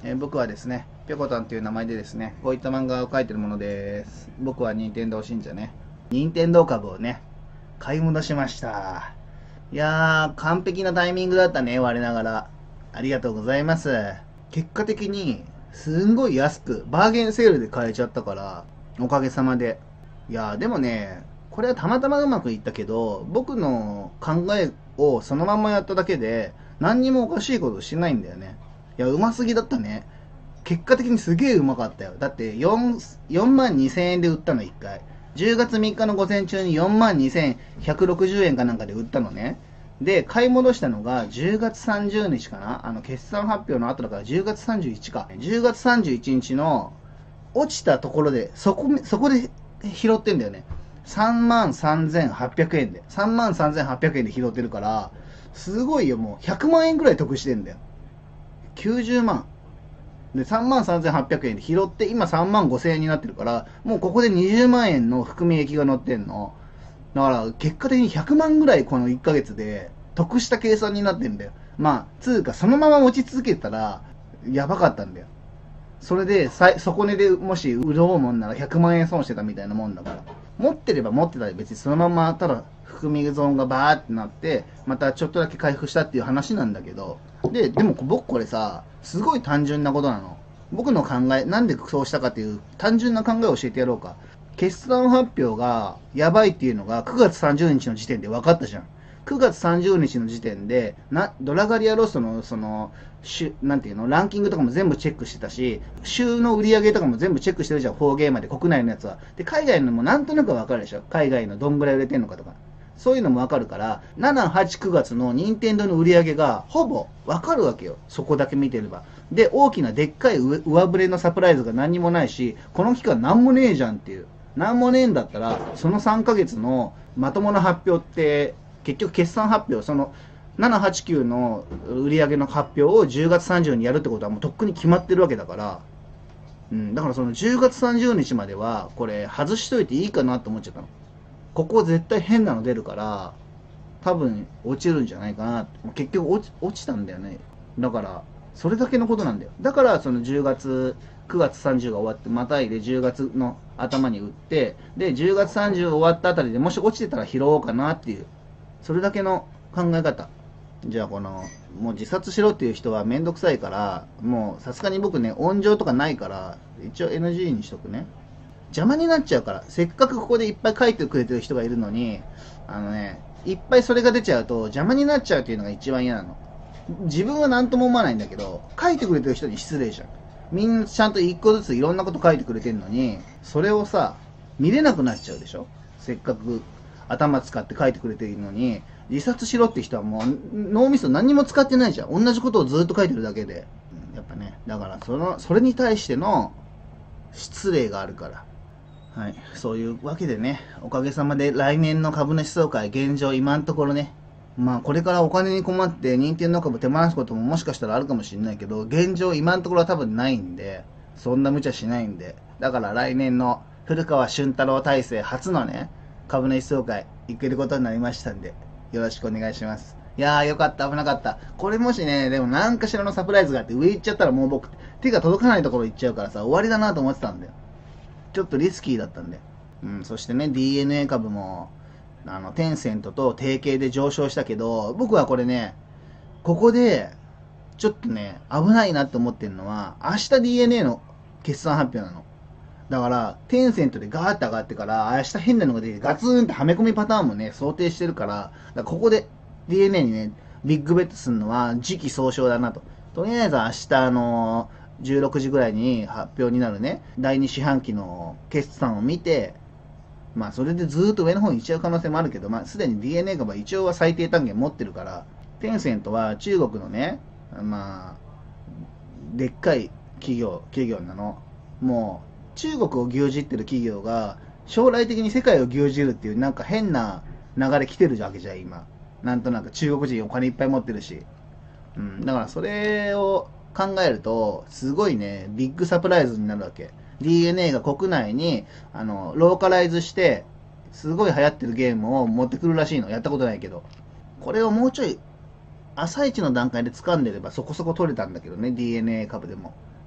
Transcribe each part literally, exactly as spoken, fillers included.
えー僕はですね、ぴょこたんという名前でですね、こういった漫画を描いてるものです。僕は任天堂信者ね。任天堂株をね、買い戻しました。いやー、完璧なタイミングだったね、我ながら。ありがとうございます。結果的に、すんごい安く、バーゲンセールで買えちゃったから、おかげさまで。いやー、でもね、これはたまたまうまくいったけど、僕の考えをそのままやっただけで、何にもおかしいことしてないんだよね。いや、うますぎだったね。結果的にすげえうまかったよ。だって 4, よんまんにせんえんで売ったのいっかい。じゅうがつみっかの午前中によんまんにせんひゃくろくじゅうえんかなんかで売ったのね。で、買い戻したのがじゅうがつさんじゅうにちかな。あの、決算発表の後だからじゅうがつさんじゅういちか。じゅうがつさんじゅういちにちの落ちたところで、そこ、そこで拾ってんだよね。さんまんさんぜんはっぴゃくえんで。さんまんさんぜんはっぴゃくえんで拾ってるから、すごいよ、もうひゃくまんえんぐらい得してんだよ。きゅうじゅうまん。で、さんまんさんぜんはっぴゃくえんで拾って、今さんまんごせんえんになってるから、もうここでにじゅうまんえんの含み益が乗ってんの。だから、結果的にひゃくまんぐらいこのいっかげつで得した計算になってんだよ。まあ、つうか、そのまま持ち続けたら、やばかったんだよ。それで、底値でもし売ろうもんならひゃくまんえん損してたみたいなもんだから。持ってれば持ってたら別にそのまま、ただ含み損がバーってなって、またちょっとだけ回復したっていう話なんだけど、で、でも僕これさ、すごい単純なことなの。僕の考え、なんでそうしたかっていう単純な考えを教えてやろうか。決算発表がやばいっていうのがくがつさんじゅうにちの時点で分かったじゃん。くがつさんじゅうにちの時点で、な、ドラガリアロストの、その、なんていうの、ランキングとかも全部チェックしてたし、週の売り上げとかも全部チェックしてるじゃん、フォーゲーまで、国内のやつは。で、海外のもなんとなく分かるでしょ。海外のどんぐらい売れてんのかとか。そういうのも分かるから、なな、はち、くがつの任天堂の売り上げがほぼ分かるわけよ。そこだけ見てれば。で、大きなでっかい上振れのサプライズが何にもないし、この期間何もねえじゃんっていう。何もねえんだったら、そのさんかげつのまともな発表って、結局決算発表、そのなな、はち、きゅうの売り上げの発表をじゅうがつさんじゅうにちにやるってことはもうとっくに決まってるわけだから、うん、だからそのじゅうがつさんじゅうにちまでは、これ外しといていいかなと思っちゃったの。ここ絶対変なの出るから、多分落ちるんじゃないかな。結局落ち落ちたんだよね。だから、それだけのことなんだよ。だから、そのじゅうがつ、くがつさんじゅうが終わって、またいでじゅうがつの頭に売って、で、じゅうがつさんじゅう終わったあたりでもし落ちてたら拾おうかなっていう、それだけの考え方。じゃあこの、もう自殺しろっていう人はめんどくさいから、もうさすがに僕ね、温情とかないから、一応 エヌジー にしとくね。邪魔になっちゃうから、せっかくここでいっぱい書いてくれてる人がいるのに、あのね、いっぱいそれが出ちゃうと邪魔になっちゃうっていうのが一番嫌なの。自分は何とも思わないんだけど、書いてくれてる人に失礼じゃん。みんなちゃんと一個ずついろんなこと書いてくれてるのに、それをさ、見れなくなっちゃうでしょ。せっかく頭使って書いてくれてるのに、自殺しろって人はもう脳みそ何にも使ってないじゃん。同じことをずっと書いてるだけで。やっぱね、だからその、それに対しての失礼があるから。はい。そういうわけでね、おかげさまで来年の株主総会、現状今のところね、まあこれからお金に困って任天堂株手放すことももしかしたらあるかもしれないけど、現状今のところは多分ないんで、そんな無茶しないんで、だから来年の古川俊太郎体制初のね、株主総会行けることになりましたんで、よろしくお願いします。いやーよかった、危なかった。これもしね、でも何かしらのサプライズがあって上行っちゃったらもう僕、手が届かないところ行っちゃうからさ、終わりだなと思ってたんだよ。ちょっとリスキーだったんで。うん、そしてね、ディーエヌエー 株も、あの、テンセントと提携で上昇したけど、僕はこれね、ここで、ちょっとね、危ないなって思ってるのは、明日 ディーエヌエー の決算発表なの。だから、テンセントでガーッて上がってから、明日変なのが出て、ガツンってはめ込みパターンもね、想定してるから、だからここで ディーエヌエー にね、ビッグベットするのは時期尚早だなと。とりあえず明日、あのーじゅうろくじぐらいに発表になるね、だいに四半期の決算を見て、まあそれでずーっと上の方に行っちゃう可能性もあるけど、まあすでに ディーエヌエー 株は一応は最低単元持ってるから、テンセントは中国のね、まあ、でっかい企業、企業なの。もう、中国を牛耳ってる企業が、将来的に世界を牛耳るっていうなんか変な流れ来てるわけじゃん、今。なんとなく中国人お金いっぱい持ってるし。うん、だからそれを考えると、すごいね、ビッグサプライズになるわけ。ディーエヌエー が国内に、あの、ローカライズして、すごい流行ってるゲームを持ってくるらしいの。やったことないけど。これをもうちょい、朝一の段階で掴んでればそこそこ取れたんだけどね、ディーエヌエー 株でも。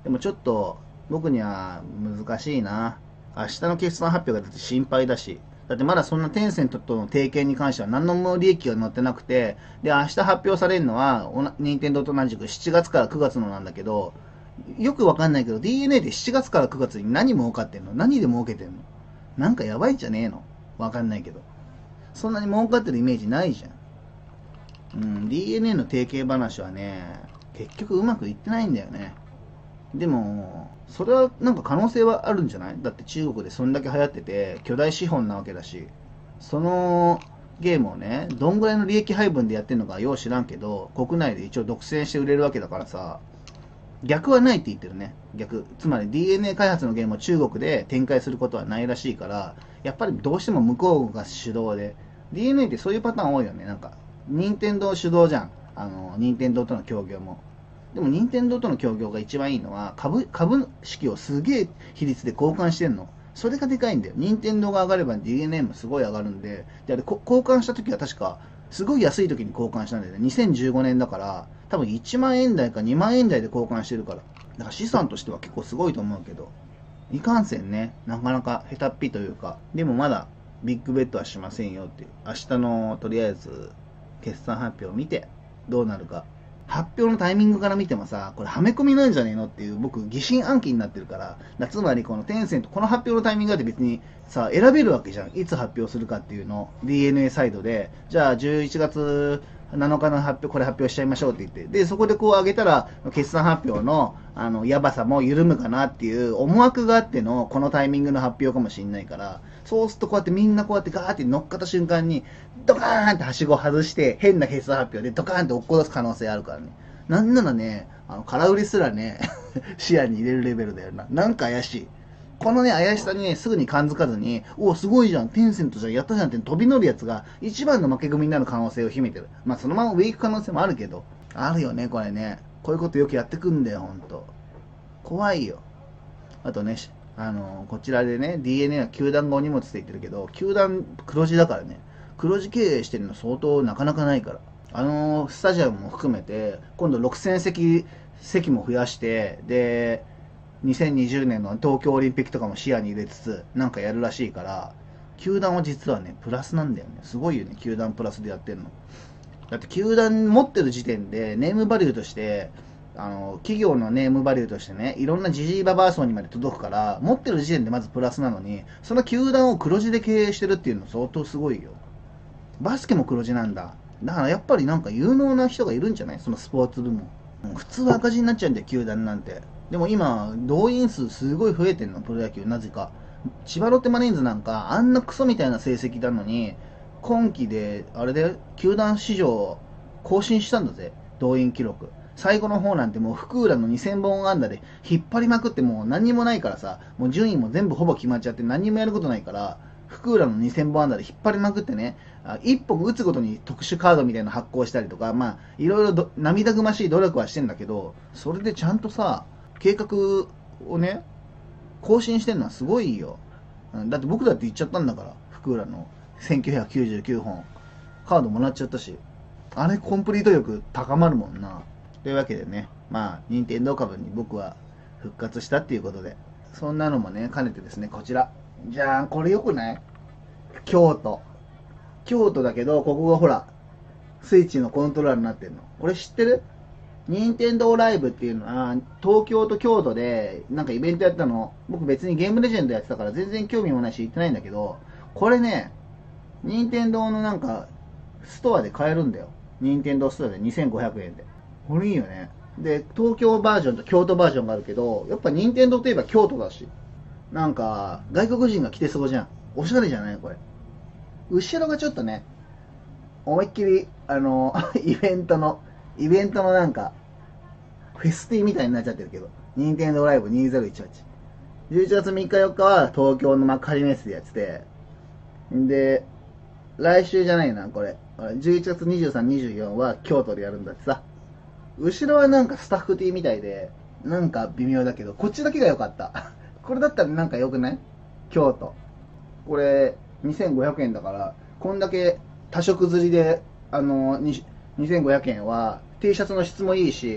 でもちょっと僕には難しいな。明日の決算発表がだって心配だし。だってまだそんなテンセントとの提携に関しては何の利益が載ってなくて、で、明日発表されるのは、任天堂と同じくしちがつからくがつのなんだけど、よくわかんないけど ディーエヌエー でしちがつからくがつに何儲かってんの？何で儲けてんの？なんかやばいんじゃねえの？わかんないけど。そんなに儲かってるイメージないじゃん。うん、ディーエヌエー の提携話はね、結局うまくいってないんだよね。でも、それはなんか可能性はあるんじゃない？だって中国でそんだけ流行ってて、巨大資本なわけだし、そのゲームをね、どんぐらいの利益配分でやってるのかよう知らんけど、国内で一応独占して売れるわけだからさ、逆はないって言ってるね。逆。つまり ディーエヌエー 開発のゲームを中国で展開することはないらしいから、やっぱりどうしても向こうが主導で、ディーエヌエー ってそういうパターン多いよね。なんか、任天堂主導じゃん。あの、任天堂との協業も。でも任天堂との協業が一番いいのは、株、株式をすげえ比率で交換してんの。それがでかいんだよ。任天堂が上がれば ディーエヌエー もすごい上がるんで、で、あれ、交換した時は確か、すごい安い時に交換したんだよね。にせんじゅうごねんだから、多分いちまんえん台かにまんえん台で交換してるから。だから資産としては結構すごいと思うけど、いかんせんね、なかなか下手っぴというか、でもまだビッグベットはしませんよっていう。明日のとりあえず決算発表を見てどうなるか。発表のタイミングから見てもさ、これはめ込みなんじゃねえのっていう僕疑心暗鬼になってるから、だつまりこのテンセント、この発表のタイミングだって別にさ、選べるわけじゃん。いつ発表するかっていうのを ディーエヌエー サイドで、じゃあじゅういちがつなのかの発表、これ発表しちゃいましょうって言って、で、そこでこう上げたら、決算発表の、あの、やばさも緩むかなっていう思惑があっての、このタイミングの発表かもしれないから、そうするとこうやってみんなこうやってガーって乗っかった瞬間に、ドカーンってはしごを外して、変な決算発表でドカーンって落っこ出す可能性あるからね。なんならね、あの、空売りすらね、視野に入れるレベルだよな。なんか怪しい。このね、怪しさにね、すぐに感づかずに、おお、すごいじゃん、テンセントじゃん、やったじゃんって飛び乗るやつが、一番の負け組になる可能性を秘めてる。まあ、そのまま上行く可能性もあるけど、あるよね、これね。こういうことよくやってくんだよ、ほんと。怖いよ。あとね、あの、こちらでね、ディーエヌエー は球団がお荷物って言ってるけど、球団黒字だからね、黒字経営してるの相当なかなかないから。あの、スタジアムも含めて、今度ろくせんせき、席も増やして、で、にせんにじゅうねんの東京オリンピックとかも視野に入れつつ、なんかやるらしいから、球団は実はね、プラスなんだよね。すごいよね、球団プラスでやってるの。だって球団持ってる時点で、ネームバリューとして、あの、企業のネームバリューとしてね、いろんなジジイババア層にまで届くから、持ってる時点でまずプラスなのに、その球団を黒字で経営してるっていうの相当すごいよ。バスケも黒字なんだ。だからやっぱりなんか有能な人がいるんじゃない？そのスポーツ部門。普通は赤字になっちゃうんだよ、球団なんて。でも今、動員数すごい増えてんの、プロ野球、なぜか。千葉ロッテマリーンズなんか、あんなクソみたいな成績なのに、今季で、あれで、球団史上更新したんだぜ、動員記録。最後の方なんてもう福浦のにせんぼん安打で引っ張りまくってもう何にもないからさ、もう順位も全部ほぼ決まっちゃって何にもやることないから、福浦のにせんぼん安打で引っ張りまくってね、いっぽん打つごとに特殊カードみたいなの発行したりとか、まあ、いろいろ涙ぐましい努力はしてんだけど、それでちゃんとさ、計画をね、更新してんのはすごいよ。だって僕だって言っちゃったんだから、福浦のせんきゅうひゃくきゅうじゅうきゅうほん。カードもらっちゃったし、あれコンプリート力高まるもんな。というわけでね、まあ、任天堂株に僕は復活したっていうことで、そんなのもね、兼ねてですね、こちら。じゃあ、これよくない？京都。京都だけど、ここがほら、スイッチのコントローラーになってるの。これ知ってる？任天堂ライブっていうのは、東京と京都でなんかイベントやったの。僕別にゲームレジェンドやってたから全然興味もないし行ってないんだけど、これね、任天堂のなんか、ストアで買えるんだよ。任天堂ストアでにせんごひゃくえんで。これいいよね。で、東京バージョンと京都バージョンがあるけど、やっぱ任天堂といえば京都だし。なんか、外国人が来てそうじゃん。おしゃれじゃないこれ。後ろがちょっとね、思いっきり、あの、イベントの、イベントのなんか、フェスティみたいになっちゃってるけど、任天堂ライブにせんじゅうはち。じゅういちがつみっかよっかは東京の幕張メッセでやってて、で、来週じゃないな、これ。じゅういちがつにじゅうさん、にじゅうよんは京都でやるんだってさ。後ろはなんかスタッフ T みたいで、なんか微妙だけど、こっちだけが良かった。これだったらなんか良くない？京都。これ、にせんごひゃくえんだから、こんだけ多色釣りで、あの、にせんごひゃくえんは、T シャツの質もいいし、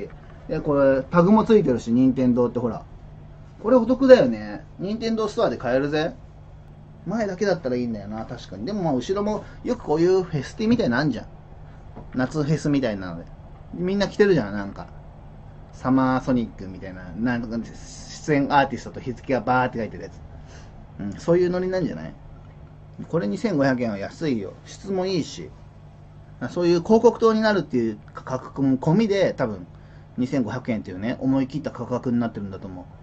で、これ、タグもついてるし、任天堂ってほら。これお得だよね。任天堂ストアで買えるぜ。前だけだったらいいんだよな、確かに。でもまあ、後ろも、よくこういうフェスティみたいなのあんじゃん。夏フェスみたいなので。みんな来てるじゃん、なんか。サマーソニックみたいな、なんか、出演アーティストと日付がバーって書いてるやつ。うん、そういうノリなんじゃない？これにせんごひゃくえんは安いよ。質もいいし。そういう広告塔になるっていう価格も込みで、多分、にせんごひゃくえんっていうね、思い切った価格になってるんだと思う。